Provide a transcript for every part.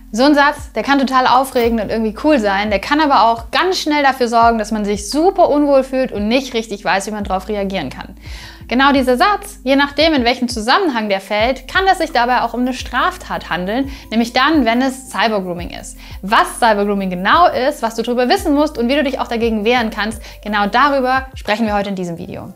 So ein Satz, der kann total aufregend und irgendwie cool sein, der kann aber auch ganz schnell dafür sorgen, dass man sich super unwohl fühlt und nicht richtig weiß, wie man darauf reagieren kann. Genau dieser Satz, je nachdem in welchem Zusammenhang der fällt, kann es sich dabei auch um eine Straftat handeln, nämlich dann, wenn es Cybergrooming ist. Was Cybergrooming genau ist, was du darüber wissen musst und wie du dich auch dagegen wehren kannst, genau darüber sprechen wir heute in diesem Video.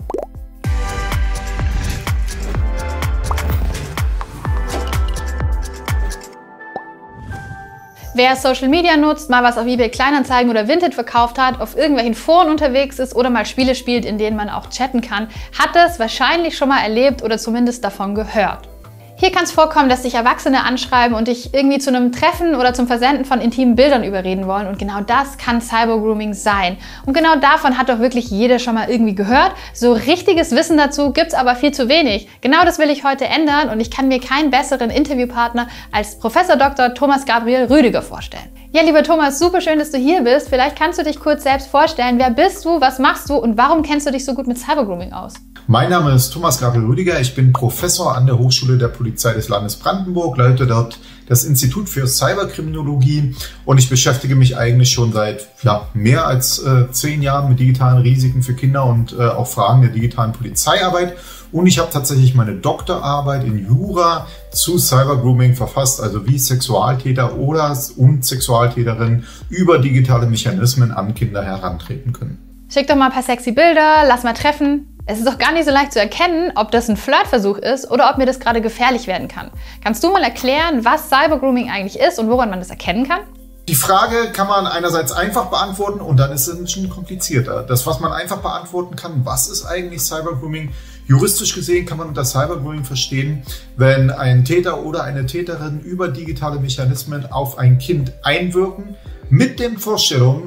Wer Social Media nutzt, mal was auf eBay Kleinanzeigen oder Vinted verkauft hat, auf irgendwelchen Foren unterwegs ist oder mal Spiele spielt, in denen man auch chatten kann, hat das wahrscheinlich schon mal erlebt oder zumindest davon gehört. Hier kann es vorkommen, dass dich Erwachsene anschreiben und dich irgendwie zu einem Treffen oder zum Versenden von intimen Bildern überreden wollen, und genau das kann Cybergrooming sein. Und genau davon hat doch wirklich jeder schon mal irgendwie gehört. So richtiges Wissen dazu gibt es aber viel zu wenig. Genau das will ich heute ändern, und ich kann mir keinen besseren Interviewpartner als Prof. Dr. Thomas Gabriel Rüdiger vorstellen. Ja, lieber Thomas, super schön, dass du hier bist. Vielleicht kannst du dich kurz selbst vorstellen. Wer bist du, was machst du und warum kennst du dich so gut mit Cybergrooming aus? Mein Name ist Thomas Gabriel Rüdiger. Ich bin Professor an der Hochschule der Polizei des Landes Brandenburg, leite dort das Institut für Cyberkriminologie, und ich beschäftige mich eigentlich schon seit mehr als 10 Jahren mit digitalen Risiken für Kinder und auch Fragen der digitalen Polizeiarbeit. Und ich habe tatsächlich meine Doktorarbeit in Jura zu Cybergrooming verfasst, also wie Sexualtäter und Sexualtäterinnen über digitale Mechanismen an Kinder herantreten können. Schick doch mal ein paar sexy Bilder, lass mal treffen. Es ist doch gar nicht so leicht zu erkennen, ob das ein Flirtversuch ist oder ob mir das gerade gefährlich werden kann. Kannst du mal erklären, was Cybergrooming eigentlich ist und woran man das erkennen kann? Die Frage kann man einerseits einfach beantworten, und dann ist es ein bisschen komplizierter. Das, was man einfach beantworten kann, was ist eigentlich Cybergrooming? Juristisch gesehen kann man unter Cybergrooming verstehen, wenn ein Täter oder eine Täterin über digitale Mechanismen auf ein Kind einwirken, mit der Vorstellung,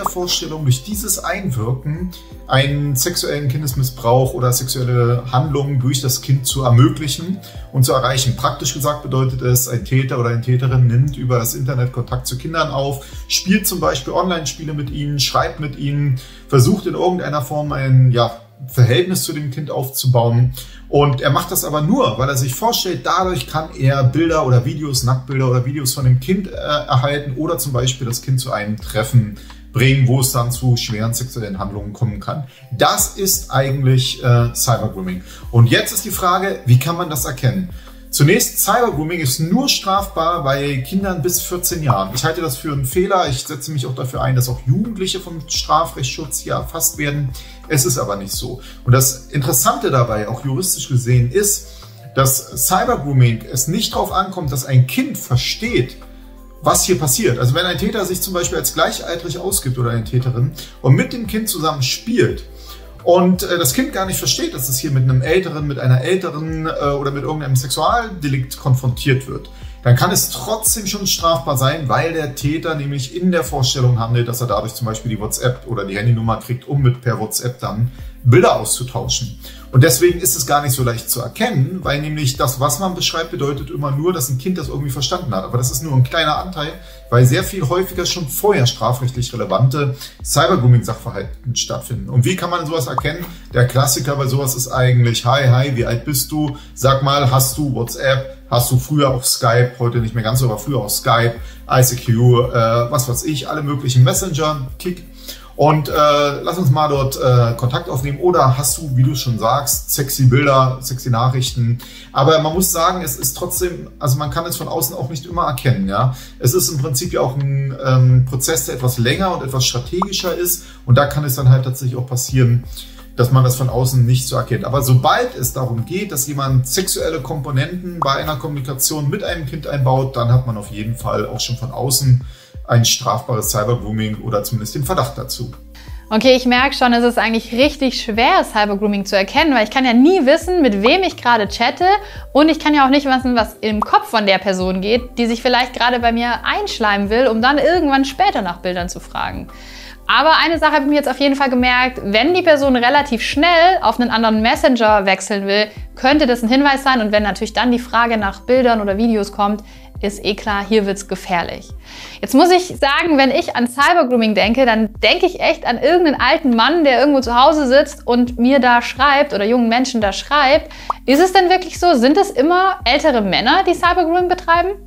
durch dieses Einwirken einen sexuellen Kindesmissbrauch oder sexuelle Handlungen durch das Kind zu ermöglichen und zu erreichen. Praktisch gesagt bedeutet es, ein Täter oder eine Täterin nimmt über das Internet Kontakt zu Kindern auf, spielt zum Beispiel Online-Spiele mit ihnen, schreibt mit ihnen, versucht in irgendeiner Form ein Verhältnis zu dem Kind aufzubauen. Und er macht das aber nur, weil er sich vorstellt, dadurch kann er Bilder oder Videos, Nacktbilder oder Videos von dem Kind erhalten oder zum Beispiel das Kind zu einem Treffen bringen, wo es dann zu schweren sexuellen Handlungen kommen kann. Das ist eigentlich Cybergrooming. Und jetzt ist die Frage, wie kann man das erkennen? Zunächst, Cybergrooming ist nur strafbar bei Kindern bis 14 Jahren. Ich halte das für einen Fehler. Ich setze mich auch dafür ein, dass auch Jugendliche vom Strafrechtsschutz hier erfasst werden. Es ist aber nicht so. Und das Interessante dabei, auch juristisch gesehen, ist, dass Cybergrooming es nicht darauf ankommt, dass ein Kind versteht, was hier passiert. Also wenn ein Täter sich zum Beispiel als gleichaltrig ausgibt oder eine Täterin und mit dem Kind zusammen spielt, und das Kind gar nicht versteht, dass es hier mit einem Älteren, mit einer Älteren oder mit irgendeinem Sexualdelikt konfrontiert wird, dann kann es trotzdem schon strafbar sein, weil der Täter nämlich in der Vorstellung handelt, dass er dadurch zum Beispiel die WhatsApp oder die Handynummer kriegt, um mit per WhatsApp dann Bilder auszutauschen. Und deswegen ist es gar nicht so leicht zu erkennen, weil nämlich das, was man beschreibt, bedeutet immer nur, dass ein Kind das irgendwie verstanden hat. Aber das ist nur ein kleiner Anteil, weil sehr viel häufiger schon vorher strafrechtlich relevante Cybergrooming-Sachverhalte stattfinden. Und wie kann man sowas erkennen? Der Klassiker bei sowas ist eigentlich, hi, wie alt bist du? Sag mal, hast du WhatsApp? Hast du früher auch Skype? Heute nicht mehr ganz so, aber früher auch Skype, ICQ, was weiß ich, alle möglichen Messenger, Kik. Und lass uns mal dort Kontakt aufnehmen. Oder hast du, wie du schon sagst, sexy Bilder, sexy Nachrichten. Aber man muss sagen, es ist trotzdem, also man kann es von außen auch nicht immer erkennen. Ja, es ist im Prinzip ja auch ein Prozess, der etwas länger und etwas strategischer ist. Und da kann es dann halt tatsächlich auch passieren, dass man das von außen nicht so erkennt. Aber sobald es darum geht, dass jemand sexuelle Komponenten bei einer Kommunikation mit einem Kind einbaut, dann hat man auf jeden Fall auch schon von außen ein strafbares Cybergrooming oder zumindest den Verdacht dazu. Okay, ich merke schon, es ist eigentlich richtig schwer, Cybergrooming zu erkennen, weil ich kann ja nie wissen, mit wem ich gerade chatte, und ich kann ja auch nicht wissen, was im Kopf von der Person geht, die sich vielleicht gerade bei mir einschleimen will, um dann irgendwann später nach Bildern zu fragen. Aber eine Sache habe ich mir jetzt auf jeden Fall gemerkt: Wenn die Person relativ schnell auf einen anderen Messenger wechseln will, könnte das ein Hinweis sein. Und wenn natürlich dann die Frage nach Bildern oder Videos kommt, ist eh klar, hier wird's gefährlich. Jetzt muss ich sagen, wenn ich an Cybergrooming denke, dann denke ich echt an irgendeinen alten Mann, der irgendwo zu Hause sitzt und mir da schreibt oder jungen Menschen da schreibt. Ist es denn wirklich so? Sind es immer ältere Männer, die Cybergrooming betreiben?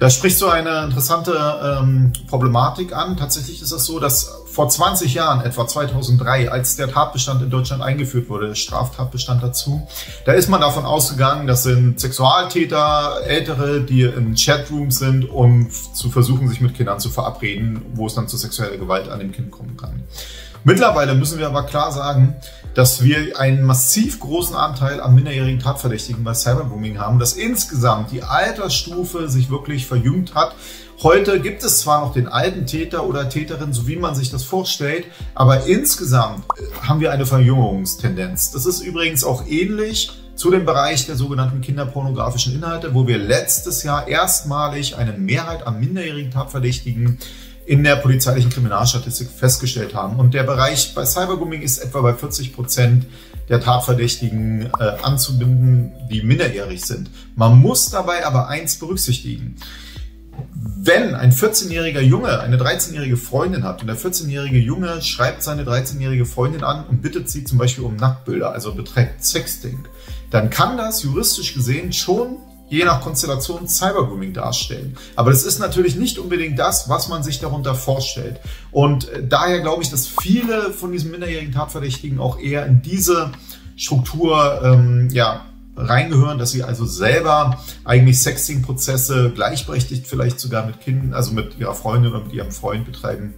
Da sprichst du eine interessante Problematik an. Tatsächlich ist es so, dass vor 20 Jahren, etwa 2003, als der Tatbestand in Deutschland eingeführt wurde, der Straftatbestand dazu, da ist man davon ausgegangen, das sind Sexualtäter, Ältere, die in Chatrooms sind, um zu versuchen, sich mit Kindern zu verabreden, wo es dann zu sexueller Gewalt an dem Kind kommen kann. Mittlerweile müssen wir aber klar sagen, dass wir einen massiv großen Anteil an minderjährigen Tatverdächtigen bei Cybergrooming haben, dass insgesamt die Altersstufe sich wirklich verjüngt hat. Heute gibt es zwar noch den alten Täter oder Täterin, so wie man sich das vorstellt, aber insgesamt haben wir eine Verjüngungstendenz. Das ist übrigens auch ähnlich zu dem Bereich der sogenannten kinderpornografischen Inhalte, wo wir letztes Jahr erstmalig eine Mehrheit an minderjährigen Tatverdächtigen in der polizeilichen Kriminalstatistik festgestellt haben. Und der Bereich bei Cybergrooming ist etwa bei 40% der Tatverdächtigen anzubinden, die minderjährig sind. Man muss dabei aber eins berücksichtigen. Wenn ein 14-jähriger Junge eine 13-jährige Freundin hat und der 14-jährige Junge schreibt seine 13-jährige Freundin an und bittet sie zum Beispiel um Nacktbilder, also betreibt Sexting, dann kann das juristisch gesehen schon je nach Konstellation Cybergrooming darstellen. Aber das ist natürlich nicht unbedingt das, was man sich darunter vorstellt. Und daher glaube ich, dass viele von diesen minderjährigen Tatverdächtigen auch eher in diese Struktur reingehören, dass sie also selber eigentlich Sexting-Prozesse gleichberechtigt vielleicht sogar mit Kindern, also mit ihrer Freundin oder mit ihrem Freund betreiben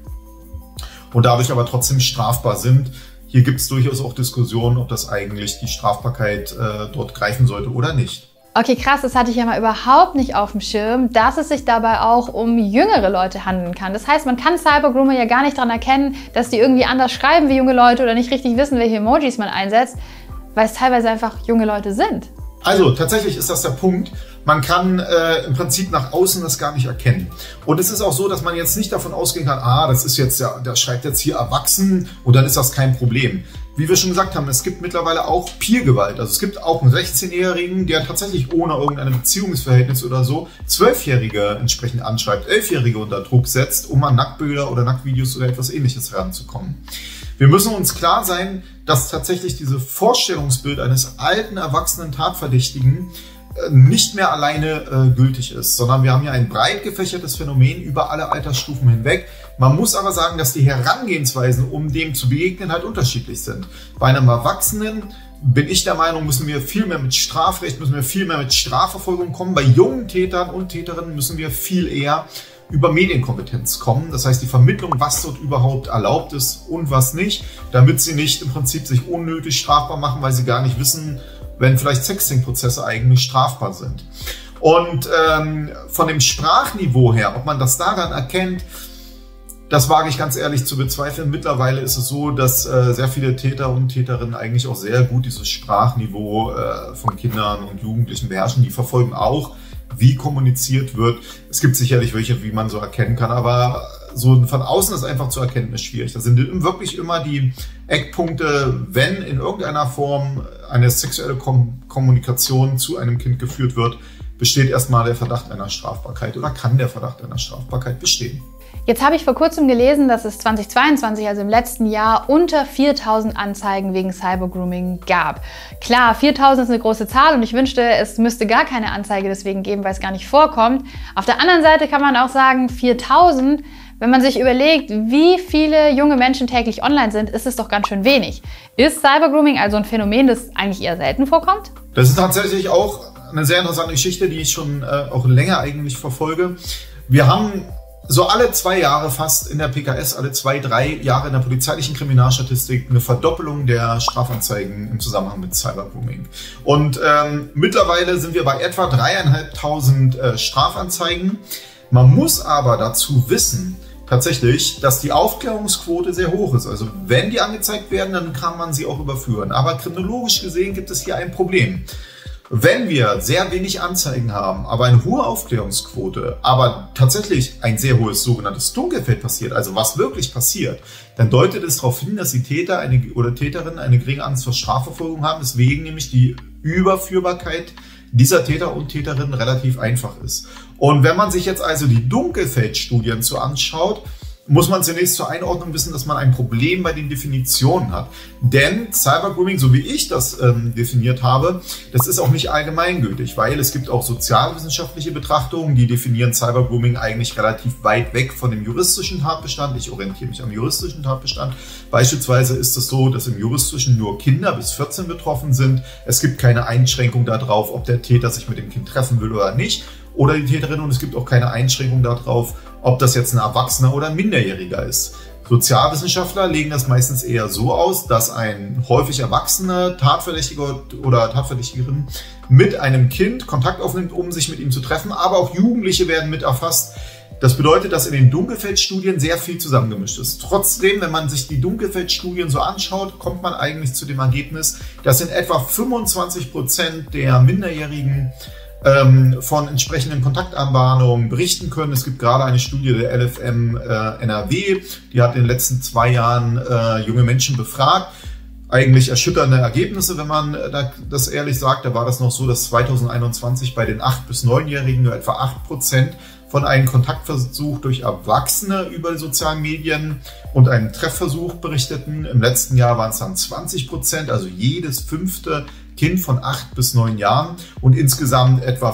und dadurch aber trotzdem strafbar sind. Hier gibt es durchaus auch Diskussionen, ob das eigentlich die Strafbarkeit dort greifen sollte oder nicht. Okay, krass, das hatte ich ja mal überhaupt nicht auf dem Schirm, dass es sich dabei auch um jüngere Leute handeln kann. Das heißt, man kann Cybergroomer ja gar nicht daran erkennen, dass die irgendwie anders schreiben wie junge Leute oder nicht richtig wissen, welche Emojis man einsetzt, weil es teilweise einfach junge Leute sind. Also tatsächlich ist das der Punkt. Man kann im Prinzip nach außen das gar nicht erkennen. Und es ist auch so, dass man jetzt nicht davon ausgehen kann, das ist jetzt ja, der schreibt jetzt hier erwachsen und dann ist das kein Problem. Wie wir schon gesagt haben, es gibt mittlerweile auch Peergewalt. Also es gibt auch einen 16-Jährigen, der tatsächlich ohne irgendein Beziehungsverhältnis oder so 12-Jährige entsprechend anschreibt, 11-Jährige unter Druck setzt, um an Nacktbilder oder Nacktvideos oder etwas Ähnliches heranzukommen. Wir müssen uns klar sein, dass tatsächlich dieses Vorstellungsbild eines alten, erwachsenen Tatverdächtigen nicht mehr alleine gültig ist, sondern wir haben hier ein breit gefächertes Phänomen über alle Altersstufen hinweg. Man muss aber sagen, dass die Herangehensweisen, um dem zu begegnen, halt unterschiedlich sind. Bei einem Erwachsenen bin ich der Meinung, müssen wir viel mehr mit Strafrecht, müssen wir viel mehr mit Strafverfolgung kommen. Bei jungen Tätern und Täterinnen müssen wir viel eher über Medienkompetenz kommen. Das heißt, die Vermittlung, was dort überhaupt erlaubt ist und was nicht, damit sie nicht im Prinzip sich unnötig strafbar machen, weil sie gar nicht wissen, wenn vielleicht Sexting-Prozesse eigentlich strafbar sind. Und von dem Sprachniveau her, ob man das daran erkennt, das wage ich ganz ehrlich zu bezweifeln. Mittlerweile ist es so, dass sehr viele Täter und Täterinnen eigentlich auch sehr gut dieses Sprachniveau von Kindern und Jugendlichen beherrschen. Die verfolgen auch, wie kommuniziert wird. Es gibt sicherlich welche, wie man so erkennen kann, aber so von außen ist einfach zu erkennen, ist schwierig. Das sind wirklich immer die Eckpunkte, wenn in irgendeiner Form eine sexuelle Kommunikation zu einem Kind geführt wird, besteht erstmal der Verdacht einer Strafbarkeit oder kann der Verdacht einer Strafbarkeit bestehen. Jetzt habe ich vor kurzem gelesen, dass es 2022, also im letzten Jahr, unter 4000 Anzeigen wegen Cybergrooming gab. Klar, 4000 ist eine große Zahl und ich wünschte, es müsste gar keine Anzeige deswegen geben, weil es gar nicht vorkommt. Auf der anderen Seite kann man auch sagen, 4000, wenn man sich überlegt, wie viele junge Menschen täglich online sind, ist es doch ganz schön wenig. Ist Cybergrooming also ein Phänomen, das eigentlich eher selten vorkommt? Das ist tatsächlich auch eine sehr interessante Geschichte, die ich schon auch länger eigentlich verfolge. Wir haben so alle 2 Jahre fast in der PKS, alle 2-3 Jahre in der polizeilichen Kriminalstatistik eine Verdoppelung der Strafanzeigen im Zusammenhang mit Cybergrooming. Und mittlerweile sind wir bei etwa 3.500 Strafanzeigen. Man muss aber dazu wissen, tatsächlich, dass die Aufklärungsquote sehr hoch ist. Also wenn die angezeigt werden, dann kann man sie auch überführen. Aber kriminologisch gesehen gibt es hier ein Problem. Wenn wir sehr wenig Anzeigen haben, aber eine hohe Aufklärungsquote, aber tatsächlich ein sehr hohes sogenanntes Dunkelfeld passiert, also was wirklich passiert, dann deutet es darauf hin, dass die Täter oder Täterinnen eine geringe Angst vor Strafverfolgung haben, deswegen nämlich die Überführbarkeit dieser Täter und Täterinnen relativ einfach ist. Und wenn man sich jetzt also die Dunkelfeldstudien so anschaut, muss man zunächst zur Einordnung wissen, dass man ein Problem bei den Definitionen hat. Denn Cybergrooming, so wie ich das definiert habe, das ist auch nicht allgemeingültig, weil es gibt auch sozialwissenschaftliche Betrachtungen, die definieren Cybergrooming eigentlich relativ weit weg von dem juristischen Tatbestand. Ich orientiere mich am juristischen Tatbestand. Beispielsweise ist es so, dass im juristischen nur Kinder bis 14 betroffen sind. Es gibt keine Einschränkung darauf, ob der Täter sich mit dem Kind treffen will oder nicht. Oder die Täterin, und es gibt auch keine Einschränkung darauf, ob das jetzt ein Erwachsener oder ein Minderjähriger ist. Sozialwissenschaftler legen das meistens eher so aus, dass ein häufig erwachsener Tatverdächtiger oder Tatverdächtigerin mit einem Kind Kontakt aufnimmt, um sich mit ihm zu treffen, aber auch Jugendliche werden mit erfasst. Das bedeutet, dass in den Dunkelfeldstudien sehr viel zusammengemischt ist. Trotzdem, wenn man sich die Dunkelfeldstudien so anschaut, kommt man eigentlich zu dem Ergebnis, dass in etwa 25% der Minderjährigen von entsprechenden Kontaktanbahnungen berichten können. Es gibt gerade eine Studie der LFM NRW, die hat in den letzten 2 Jahren junge Menschen befragt. Eigentlich erschütternde Ergebnisse, wenn man das ehrlich sagt. Da war das noch so, dass 2021 bei den 8- bis 9-Jährigen nur etwa 8% von einem Kontaktversuch durch Erwachsene über sozialen Medien und einen Treffversuch berichteten. Im letzten Jahr waren es dann 20%, also jedes 5. Kind von 8 bis 9 Jahren und insgesamt etwa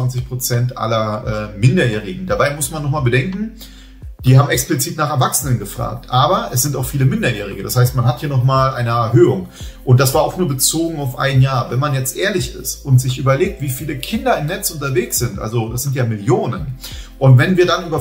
25% aller Minderjährigen. Dabei muss man nochmal bedenken, die haben explizit nach Erwachsenen gefragt, aber es sind auch viele Minderjährige. Das heißt, man hat hier nochmal eine Erhöhung. Und das war auch nur bezogen auf ein Jahr. Wenn man jetzt ehrlich ist und sich überlegt, wie viele Kinder im Netz unterwegs sind, also das sind ja Millionen. Und wenn wir dann über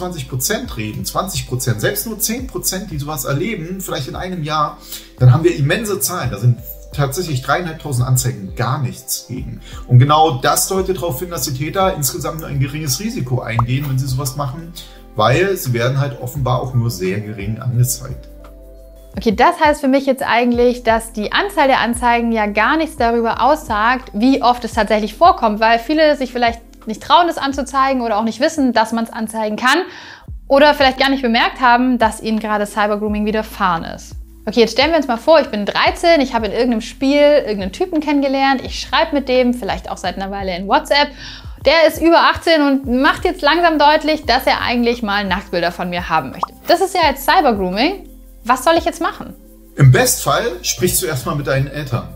25% reden, 20%, selbst nur 10%, die sowas erleben, vielleicht in einem Jahr, dann haben wir immense Zahlen. Da sind tatsächlich 3.500 Anzeigen gar nichts gegen. Und genau das deutet darauf hin, dass die Täter insgesamt nur ein geringes Risiko eingehen, wenn sie sowas machen, weil sie werden halt offenbar auch nur sehr gering angezeigt. Okay, das heißt für mich jetzt eigentlich, dass die Anzahl der Anzeigen ja gar nichts darüber aussagt, wie oft es tatsächlich vorkommt, weil viele sich vielleicht nicht trauen, das anzuzeigen oder auch nicht wissen, dass man es anzeigen kann oder vielleicht gar nicht bemerkt haben, dass ihnen gerade Cybergrooming widerfahren ist. Okay, jetzt stellen wir uns mal vor, ich bin 13, ich habe in irgendeinem Spiel irgendeinen Typen kennengelernt, ich schreibe mit dem, vielleicht auch seit einer Weile in WhatsApp. Der ist über 18 und macht jetzt langsam deutlich, dass er eigentlich mal Nacktbilder von mir haben möchte. Das ist ja jetzt Cybergrooming. Was soll ich jetzt machen? Im Bestfall sprichst du erstmal mit deinen Eltern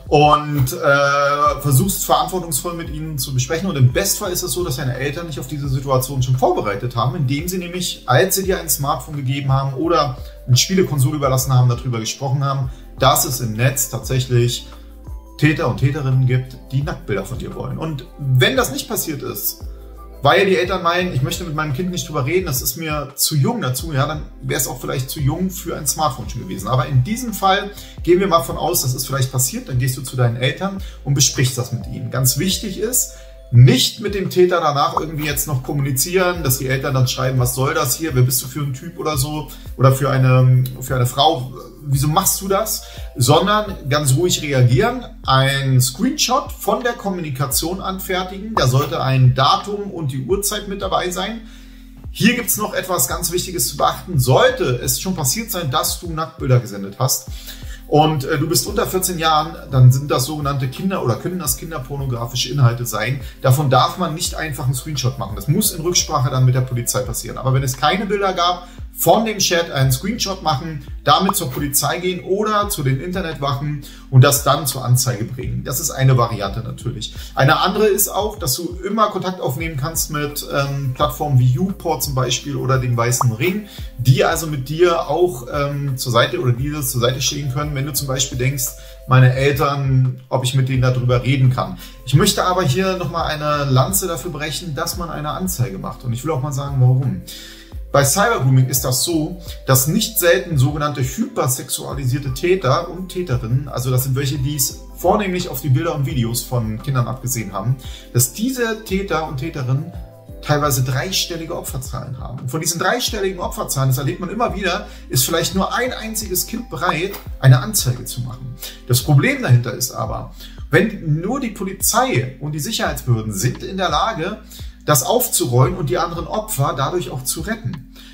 und versuchst verantwortungsvoll mit ihnen zu besprechen. Und im Bestfall ist es so, dass deine Eltern dich auf diese Situation schon vorbereitet haben, indem sie nämlich, als sie dir ein Smartphone gegeben haben oder eine Spielekonsole überlassen haben, darüber gesprochen haben, dass es im Netz tatsächlich Täter und Täterinnen gibt, die Nacktbilder von dir wollen. Und wenn das nicht passiert ist, weil die Eltern meinen, ich möchte mit meinem Kind nicht drüber reden, das ist mir zu jung dazu, ja, dann wäre es auch vielleicht zu jung für ein Smartphone schon gewesen. Aber in diesem Fall gehen wir mal von aus, das ist vielleicht passiert, dann gehst du zu deinen Eltern und besprichst das mit ihnen. Ganz wichtig ist, nicht mit dem Täter danach irgendwie jetzt noch kommunizieren, dass die Eltern dann schreiben, was soll das hier, wer bist du für ein Typ oder so, oder für eine Frau, wieso machst du das? Sondern ganz ruhig reagieren, ein Screenshot von der Kommunikation anfertigen, da sollte ein Datum und die Uhrzeit mit dabei sein. Hier gibt es noch etwas ganz Wichtiges zu beachten, sollte es schon passiert sein, dass du Nacktbilder gesendet hast, und du bist unter 14 Jahren, dann sind das sogenannte Kinder- oder können das kinderpornografische Inhalte sein. Davon darf man nicht einfach einen Screenshot machen. Das muss in Rücksprache dann mit der Polizei passieren. Aber wenn es keine Bilder gab, von dem Chat einen Screenshot machen, damit zur Polizei gehen oder zu den Internetwachen und das dann zur Anzeige bringen. Das ist eine Variante natürlich. Eine andere ist auch, dass du immer Kontakt aufnehmen kannst mit Plattformen wie YouPorn zum Beispiel oder dem Weißen Ring, die also mit dir auch zur Seite oder dir zur Seite stehen können, wenn du zum Beispiel denkst, meine Eltern, ob ich mit denen darüber reden kann. Ich möchte aber hier nochmal eine Lanze dafür brechen, dass man eine Anzeige macht. Und ich will auch mal sagen, warum. Bei Cybergrooming ist das so, dass nicht selten sogenannte hypersexualisierte Täter und Täterinnen, also das sind welche, die es vornehmlich auf die Bilder und Videos von Kindern abgesehen haben, dass diese Täter und Täterinnen teilweise dreistellige Opferzahlen haben. Und von diesen dreistelligen Opferzahlen, das erlebt man immer wieder, ist vielleicht nur ein einziges Kind bereit, eine Anzeige zu machen. Das Problem dahinter ist aber, wenn nur die Polizei und die Sicherheitsbehörden sind in der Lage, das aufzurollen und die anderen Opfer dadurch auch zu retten.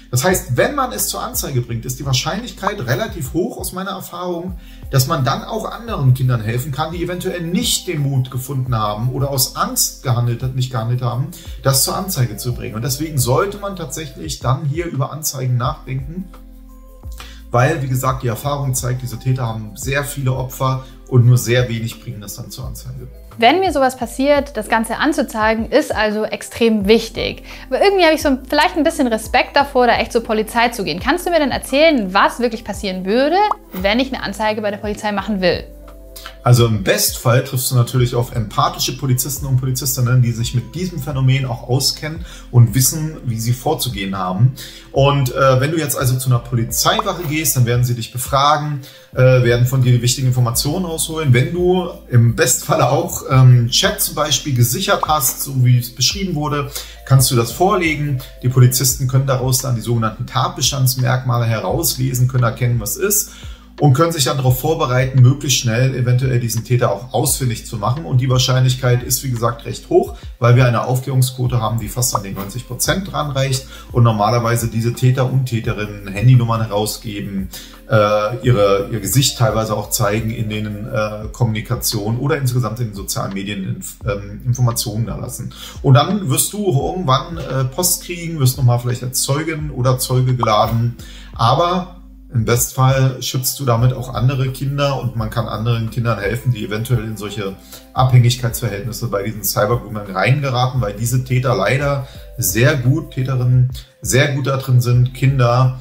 Das heißt, wenn man es zur Anzeige bringt, ist die Wahrscheinlichkeit relativ hoch aus meiner Erfahrung, dass man dann auch anderen Kindern helfen kann, die eventuell nicht den Mut gefunden haben oder aus Angst nicht gehandelt haben, das zur Anzeige zu bringen. Und deswegen sollte man tatsächlich dann hier über Anzeigen nachdenken, weil, wie gesagt, die Erfahrung zeigt, diese Täter haben sehr viele Opfer und nur sehr wenig bringen das dann zur Anzeige. Wenn mir sowas passiert, das Ganze anzuzeigen, ist also extrem wichtig. Aber irgendwie habe ich so vielleicht ein bisschen Respekt davor, da echt zur Polizei zu gehen. Kannst du mir denn erzählen, was wirklich passieren würde, wenn ich eine Anzeige bei der Polizei machen will? Also im Bestfall triffst du natürlich auf empathische Polizisten und Polizistinnen, die sich mit diesem Phänomen auch auskennen und wissen, wie sie vorzugehen haben. Und wenn du jetzt also zu einer Polizeiwache gehst, dann werden sie dich befragen, werden von dir die wichtigen Informationen rausholen. Wenn du im Bestfall auch Chat zum Beispiel gesichert hast, so wie es beschrieben wurde, kannst du das vorlegen. Die Polizisten können daraus dann die sogenannten Tatbestandsmerkmale herauslesen, können erkennen, was ist. Und können sich dann darauf vorbereiten, möglichst schnell eventuell diesen Täter auch ausfindig zu machen. Und die Wahrscheinlichkeit ist, wie gesagt, recht hoch, weil wir eine Aufklärungsquote haben, die fast an die 90% dran reicht. Und normalerweise diese Täter und Täterinnen Handynummern herausgeben, ihr Gesicht teilweise auch zeigen in den Kommunikationen oder insgesamt in den sozialen Medien Informationen da lassen. Und dann wirst du irgendwann Post kriegen, wirst nochmal vielleicht als Zeugin oder Zeuge geladen. Aber im Bestfall schützt du damit auch andere Kinder und man kann anderen Kindern helfen, die eventuell in solche Abhängigkeitsverhältnisse bei diesen Cybergroomern reingeraten, weil diese Täter leider Täterinnen sehr gut darin sind, Kinder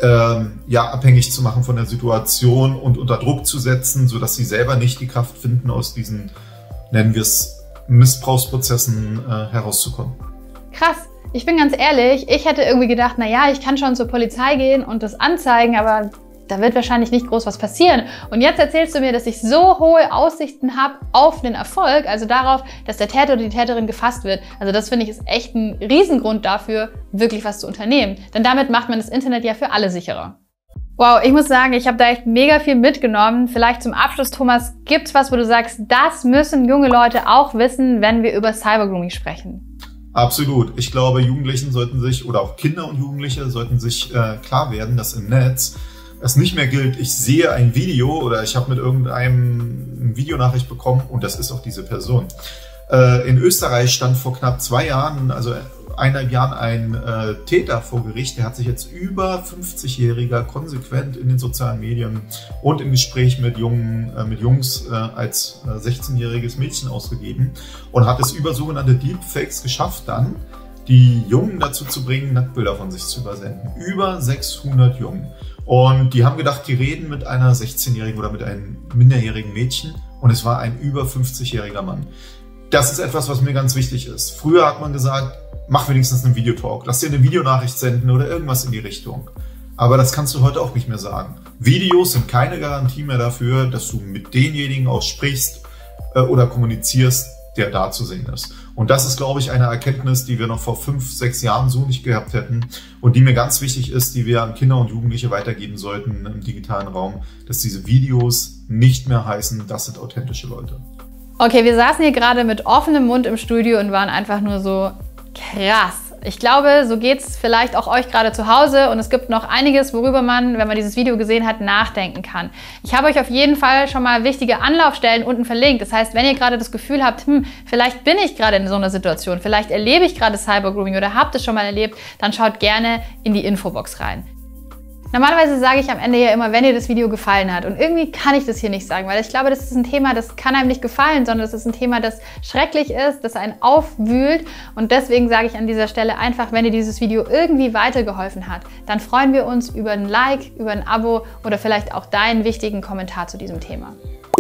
abhängig zu machen von der Situation und unter Druck zu setzen, sodass sie selber nicht die Kraft finden, aus diesen, nennen wir es, Missbrauchsprozessen herauszukommen. Krass. Ich bin ganz ehrlich, ich hätte irgendwie gedacht, naja, ich kann schon zur Polizei gehen und das anzeigen, aber da wird wahrscheinlich nicht groß was passieren. Und jetzt erzählst du mir, dass ich so hohe Aussichten habe auf den Erfolg, also darauf, dass der Täter oder die Täterin gefasst wird. Also das finde ich ist echt ein Riesengrund dafür, wirklich was zu unternehmen. Denn damit macht man das Internet ja für alle sicherer. Wow, ich muss sagen, ich habe da echt mega viel mitgenommen. Vielleicht zum Abschluss, Thomas, gibt's was, wo du sagst, das müssen junge Leute auch wissen, wenn wir über Cybergrooming sprechen? Absolut. Ich glaube, Jugendlichen sollten sich, oder auch Kinder und Jugendliche sollten sich klar werden, dass im Netz es nicht mehr gilt, ich sehe ein Video oder ich habe mit irgendeinem eine Videonachricht bekommen und das ist auch diese Person. In Österreich stand vor knapp 2 Jahren, also 1,5 Jahren, ein Täter vor Gericht. Der hat sich jetzt über 50-Jähriger konsequent in den sozialen Medien und im Gespräch mit Jungs als 16-jähriges Mädchen ausgegeben und hat es über sogenannte Deepfakes geschafft, dann die Jungen dazu zu bringen, Nacktbilder von sich zu übersenden. Über 600 Jungen. Und die haben gedacht, die reden mit einer 16-Jährigen oder mit einem minderjährigen Mädchen und es war ein über 50-jähriger Mann. Das ist etwas, was mir ganz wichtig ist. Früher hat man gesagt, mach wenigstens einen Videotalk, lass dir eine Videonachricht senden oder irgendwas in die Richtung. Aber das kannst du heute auch nicht mehr sagen. Videos sind keine Garantie mehr dafür, dass du mit denjenigen auch sprichst oder kommunizierst, der da zu sehen ist. Und das ist, glaube ich, eine Erkenntnis, die wir noch vor 5, 6 Jahren so nicht gehabt hätten und die mir ganz wichtig ist, die wir an Kinder und Jugendliche weitergeben sollten im digitalen Raum, dass diese Videos nicht mehr heißen, das sind authentische Leute. Okay, wir saßen hier gerade mit offenem Mund im Studio und waren einfach nur so krass. Ich glaube, so geht es vielleicht auch euch gerade zu Hause und es gibt noch einiges, worüber man, wenn man dieses Video gesehen hat, nachdenken kann. Ich habe euch auf jeden Fall schon mal wichtige Anlaufstellen unten verlinkt. Das heißt, wenn ihr gerade das Gefühl habt, vielleicht bin ich gerade in so einer Situation, vielleicht erlebe ich gerade Cybergrooming oder habt es schon mal erlebt, dann schaut gerne in die Infobox rein. Normalerweise sage ich am Ende ja immer, wenn dir das Video gefallen hat. Und irgendwie kann ich das hier nicht sagen, weil ich glaube, das ist ein Thema, das kann einem nicht gefallen, sondern das ist ein Thema, das schrecklich ist, das einen aufwühlt. Und deswegen sage ich an dieser Stelle einfach, wenn dir dieses Video irgendwie weitergeholfen hat, dann freuen wir uns über ein Like, über ein Abo oder vielleicht auch deinen wichtigen Kommentar zu diesem Thema.